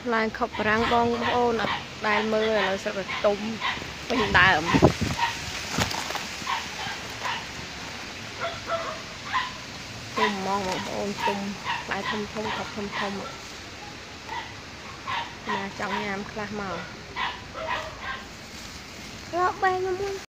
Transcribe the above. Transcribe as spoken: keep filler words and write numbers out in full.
Lai khóc răng bong ôn ở đai mưa là nó sẽ phải tung bình đàm tung mong ôn tung lại thông thông thật thông thông mà trong nhà class màu lọ bay nó muốn